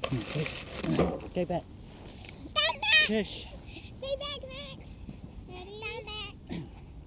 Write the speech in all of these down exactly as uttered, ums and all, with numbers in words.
Go back. Stand back. Shush. Stay back, Max. Ready? Stand back.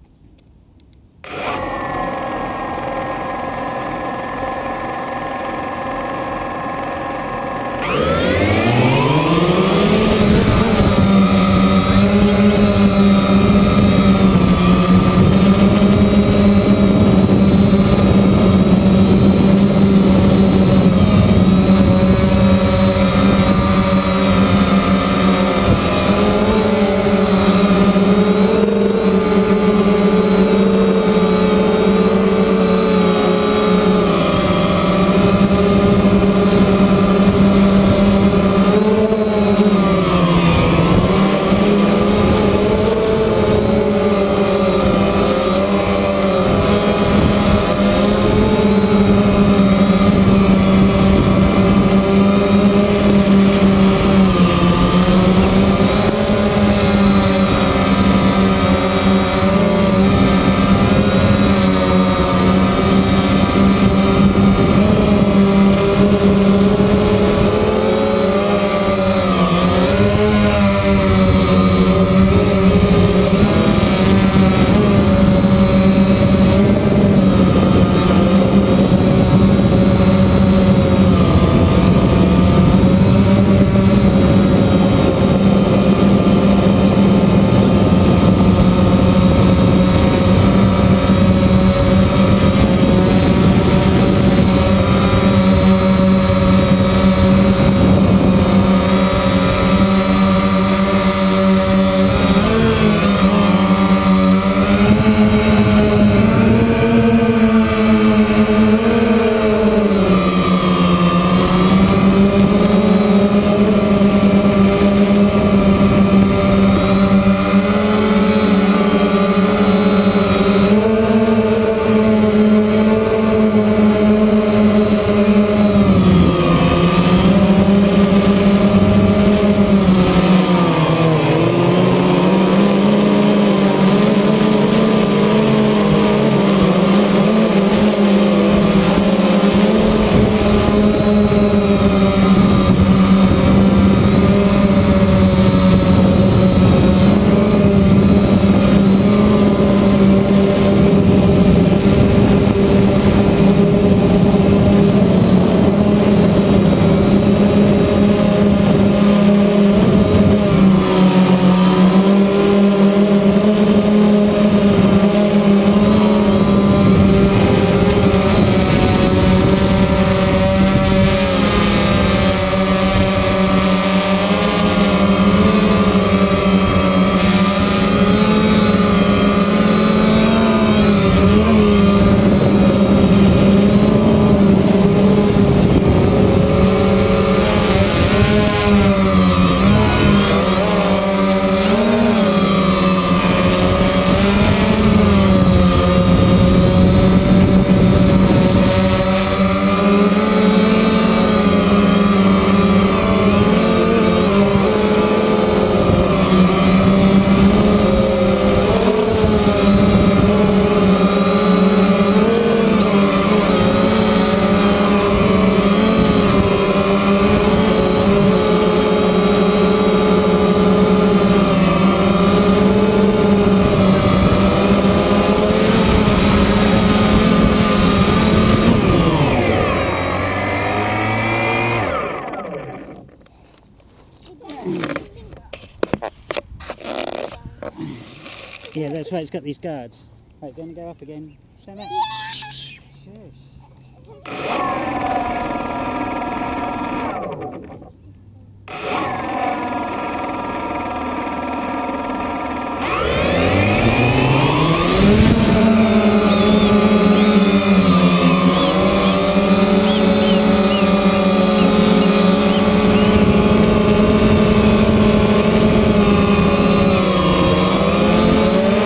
Yeah, that's why it's got these guards. Right, going to go up again. Stand up. Shush.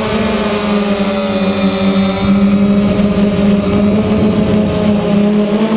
Thank you.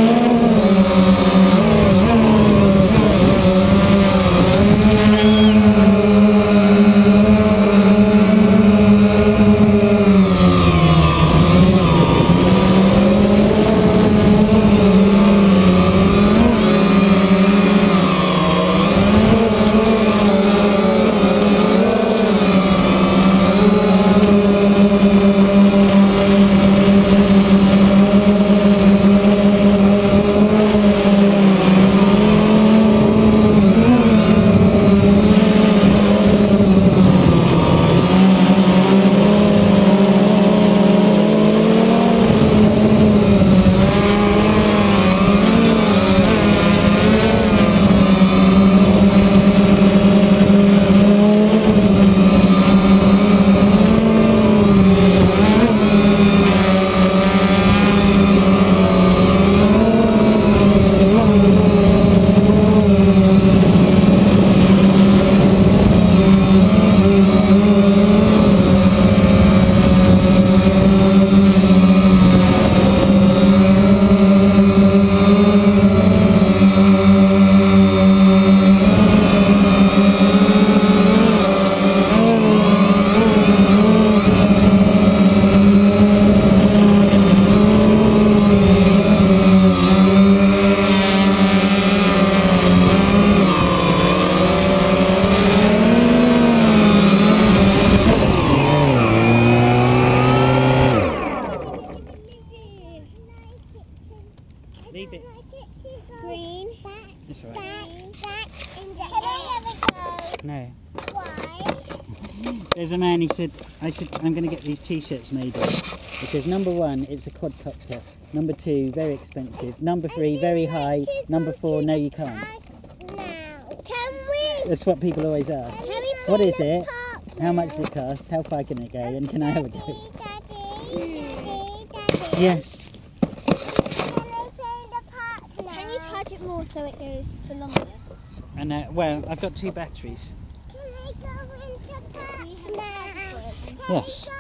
That's all right. Back, back in the Can I have a go? No. Why? There's a man, he said, I should, I'm going to get these t-shirts made of. He says, number one, it's a quadcopter. Number two, very expensive. Number three, very high. Number four, no you can't. Now, can we? That's what people always ask. Can we What is play it? the park How now? much does it cost? How far can it go? And can I have a go? Daddy, Daddy, Daddy. Yes. Can I play the park now? Can you charge it more so it goes for longer? And uh, well, I've got two batteries. Can I go into park now? Can Yes. I go